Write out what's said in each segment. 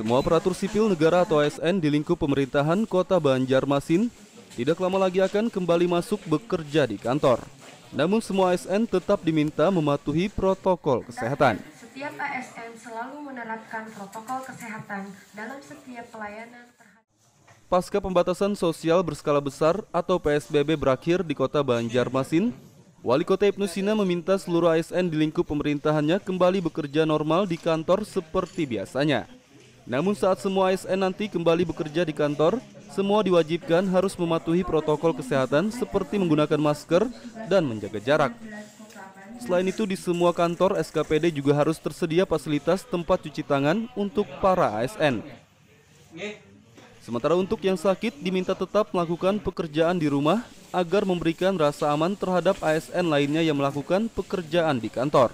Semua aparatur sipil negara atau ASN di lingkup pemerintahan Kota Banjarmasin tidak lama lagi akan kembali masuk bekerja di kantor. Namun semua ASN tetap diminta mematuhi protokol kesehatan. Setiap ASN selalu menerapkan protokol kesehatan dalam setiap pelayanan terhadap. Pasca pembatasan sosial berskala besar atau PSBB berakhir di Kota Banjarmasin, Wali Kota Ibnu Sina meminta seluruh ASN di lingkup pemerintahannya kembali bekerja normal di kantor seperti biasanya. Namun saat semua ASN nanti kembali bekerja di kantor, semua diwajibkan harus mematuhi protokol kesehatan seperti menggunakan masker dan menjaga jarak. Selain itu, di semua kantor SKPD juga harus tersedia fasilitas tempat cuci tangan untuk para ASN. Sementara untuk yang sakit diminta tetap melakukan pekerjaan di rumah agar memberikan rasa aman terhadap ASN lainnya yang melakukan pekerjaan di kantor.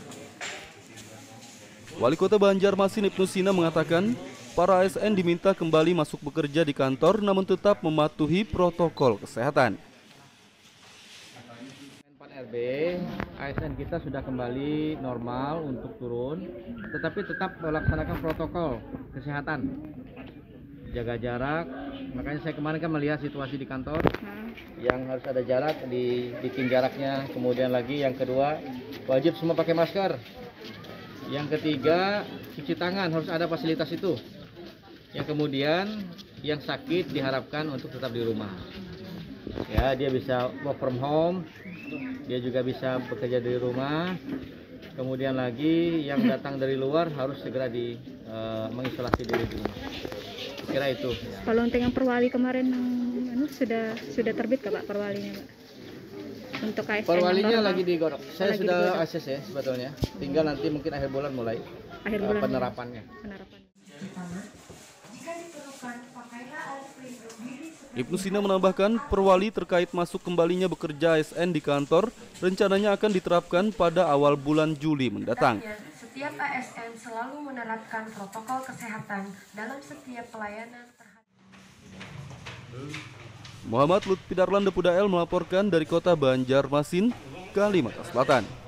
Wali Kota Banjarmasin Ibnu Sina mengatakan, para ASN diminta kembali masuk bekerja di kantor namun tetap mematuhi protokol kesehatan. RB, ASN kita sudah kembali normal untuk turun, tetapi tetap melaksanakan protokol kesehatan, jaga jarak. Makanya saya kemarin kan melihat situasi di kantor yang harus ada jarak, dibikin jaraknya. Kemudian lagi yang kedua, wajib semua pakai masker. Yang ketiga, cuci tangan, harus ada fasilitas itu. Yang kemudian, yang sakit diharapkan untuk tetap di rumah. Ya, dia bisa work from home, dia juga bisa bekerja dari rumah. Kemudian lagi yang datang dari luar harus segera mengisolasi diri di rumah. Kira itu. Kalau untuk yang perwali kemarin sudah terbit Pak perwalinya, Pak? Untuk ASN perwalinya lagi digodok. Saya lagi sudah digodok. akses ya sebetulnya. Tinggal nanti mungkin akhir bulan mulai penerapannya. Ibnu Sina menambahkan, perwali terkait masuk kembalinya bekerja ASN di kantor rencananya akan diterapkan pada awal bulan Juli mendatang. Setiap ASN selalu menerapkan protokol kesehatan dalam setiap pelayanan terhadap. Muhammad Lutfi Darlan Depudael melaporkan dari Kota Banjarmasin, Kalimantan Selatan.